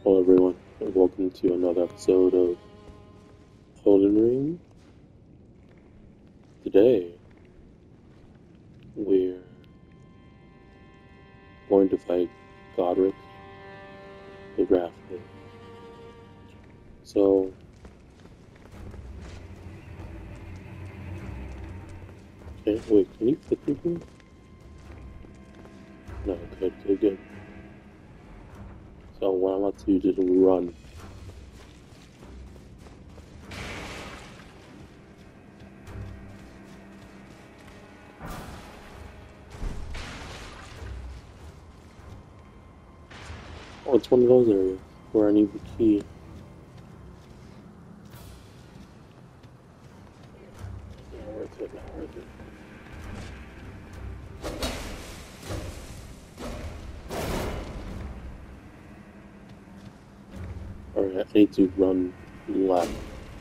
Hello everyone, and welcome to another episode of Elden Ring. Today, we're going to fight Godrick, the Grafted. So, okay, wait, can you fit through here? No, good. So what I'm about to do is just run. Oh, it's one of those areas where I need the key. Not worth it, not worth it. Alright, I need to run left.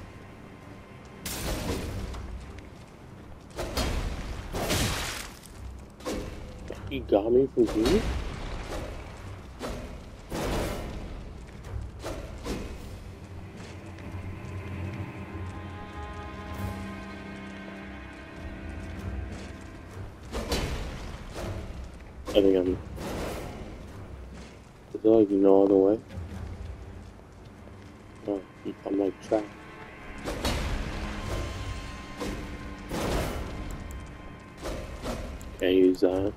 He got me from here? I think is there like no other way? Oh, I'm like trapped. Can't use that.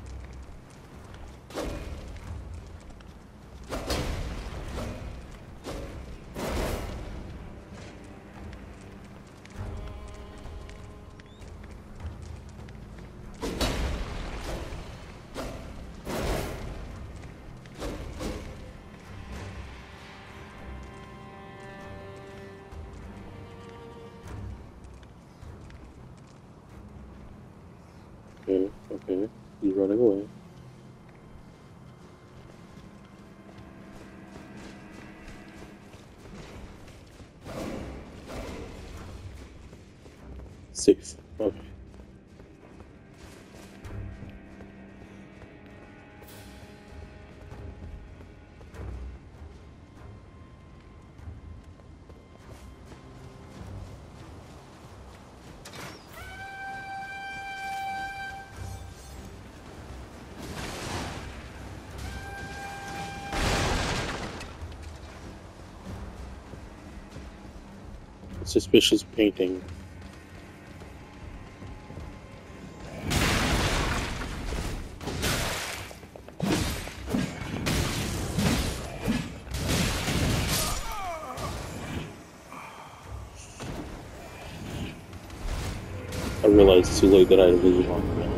Okay, he's running away. Safe. Okay. Suspicious painting. I realized too late that I had a really long now.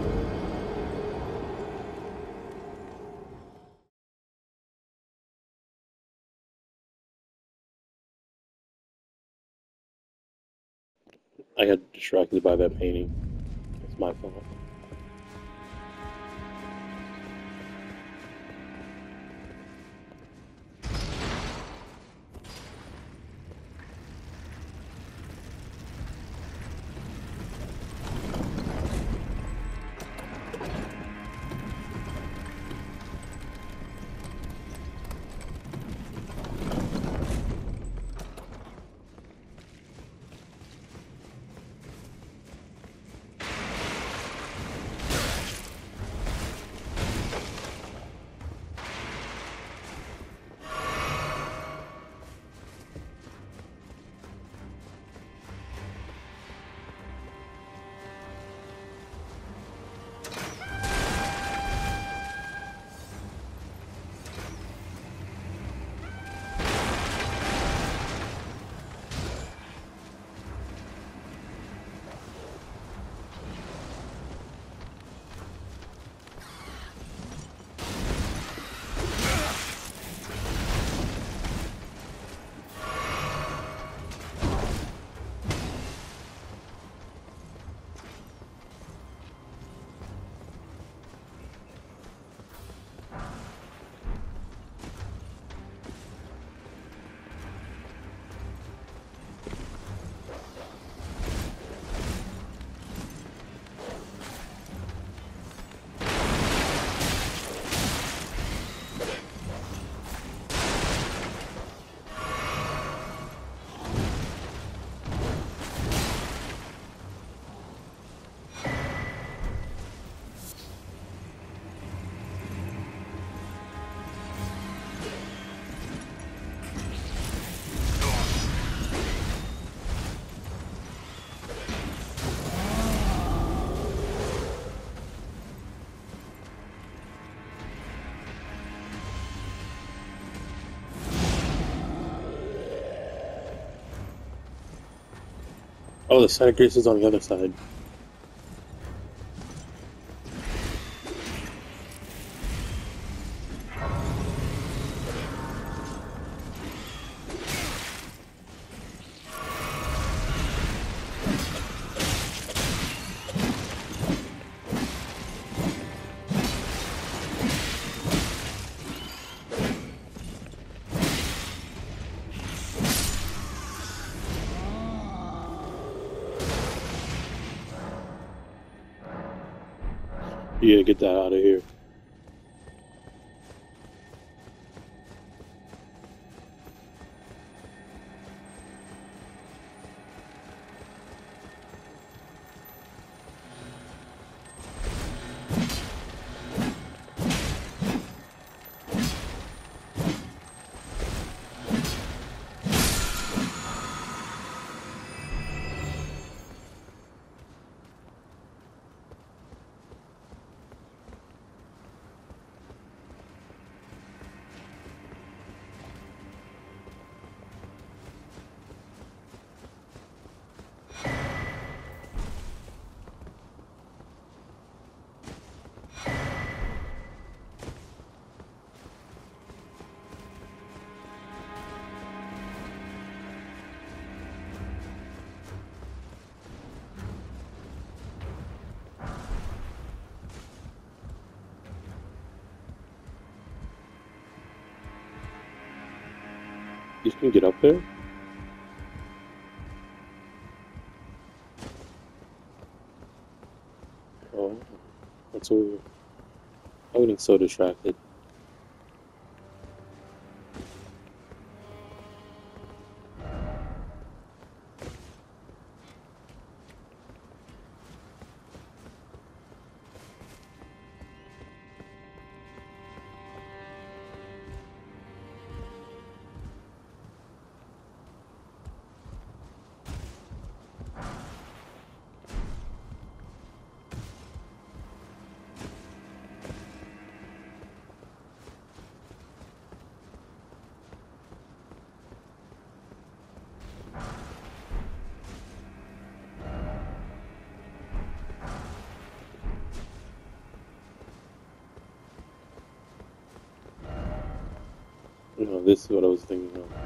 I got distracted by that painting. It's my fault. Oh, the side grace is on the other side. Yeah, get that out of here. You can get up there? Oh, that's weird. I'm getting so distracted. No, this is what I was thinking of.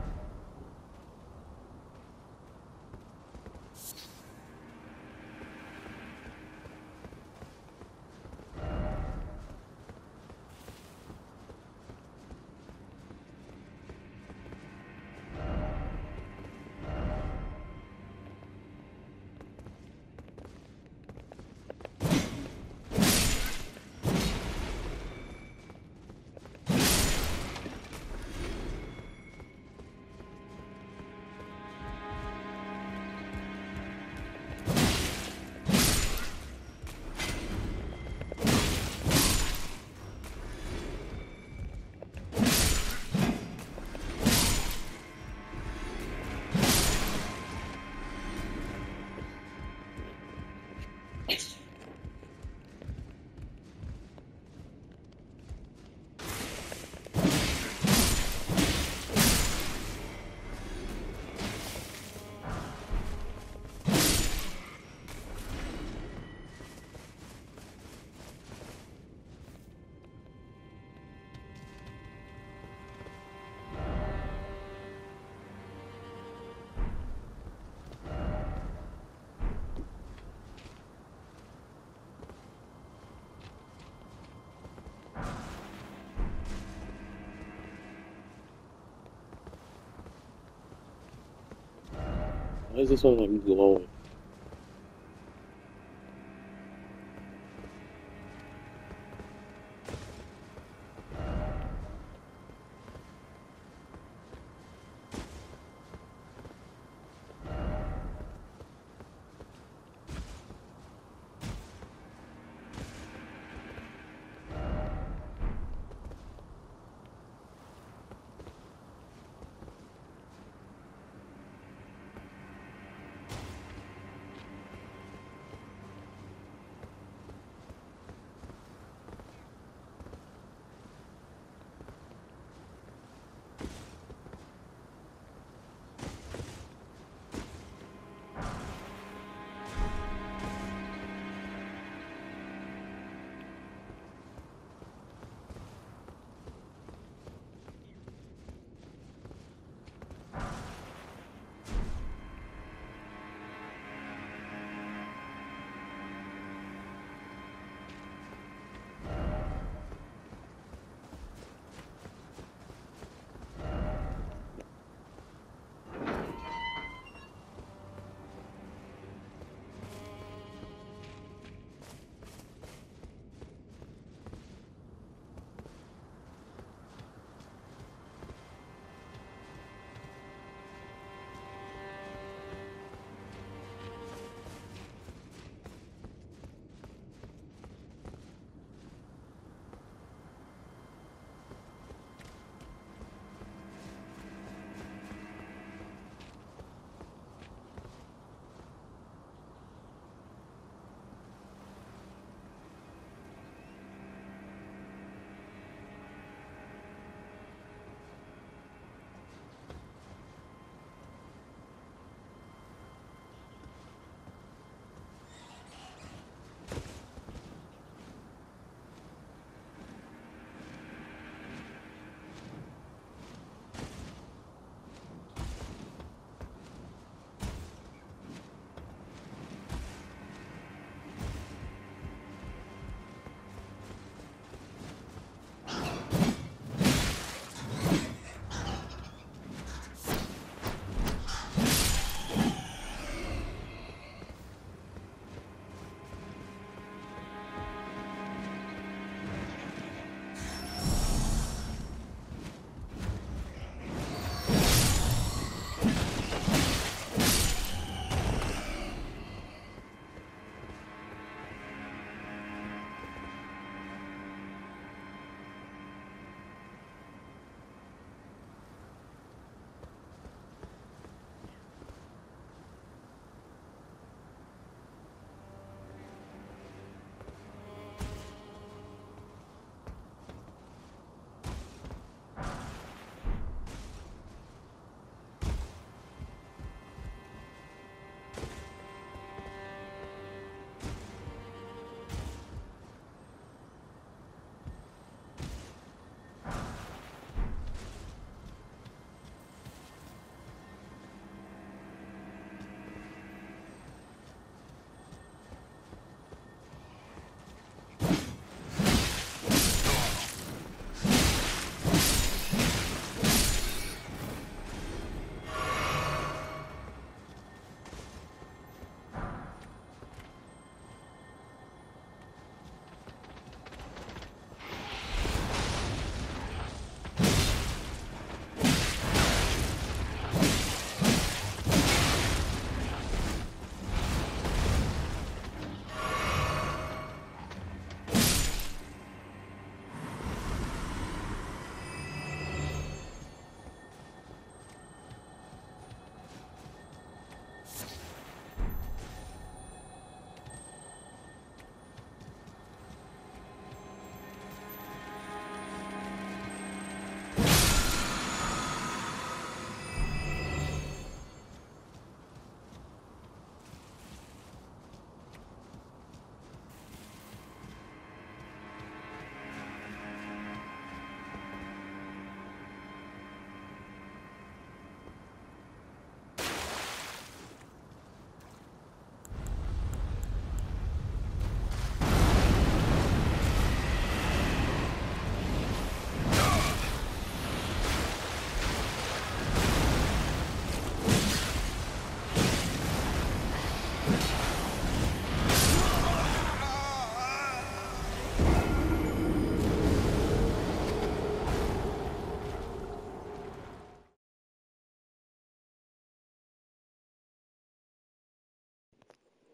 Why is this one like glowing?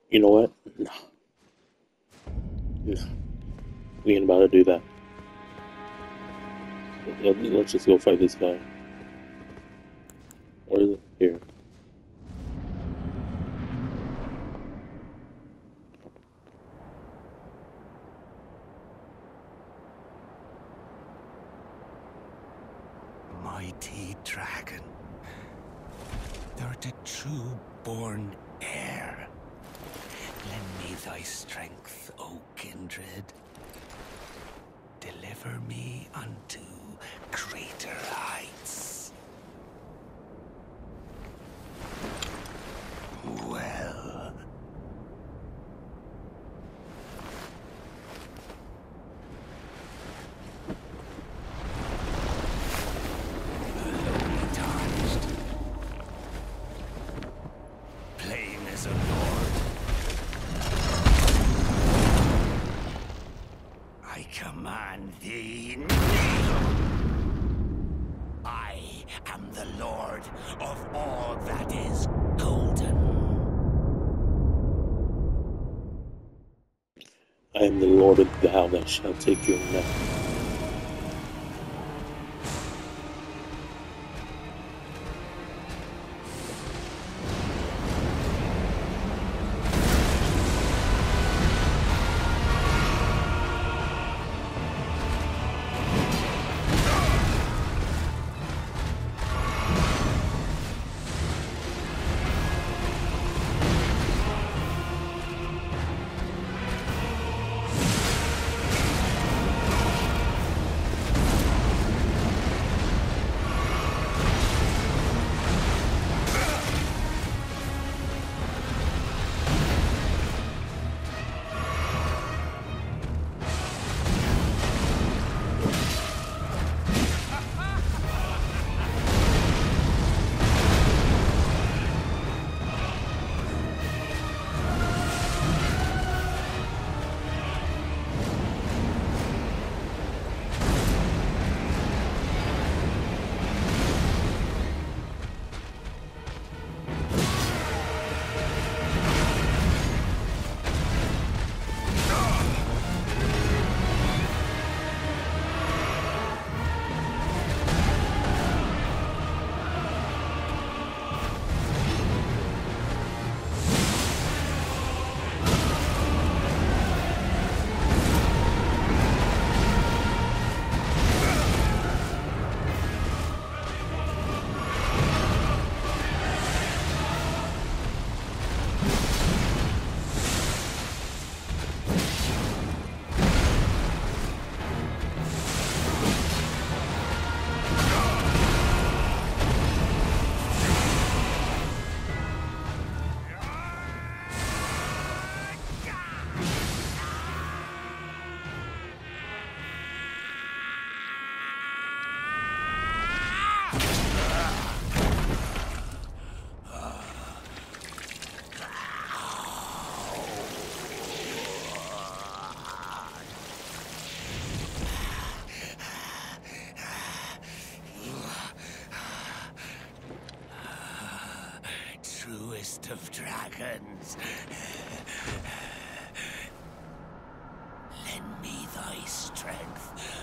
You know what? No. No. We ain't about to do that. Let's just go fight this guy. Where is it? Here. Mighty dragon, thou'rt a true-born heir. Lend me thy strength, O kindred. Deliver me unto greater heights. Well. Lowly tarnished. Plain as a lord. I command thee, kneel! I am the lord of all that is golden. I am the Lord of thou that shall take your neck. Truest of dragons. Lend me thy strength,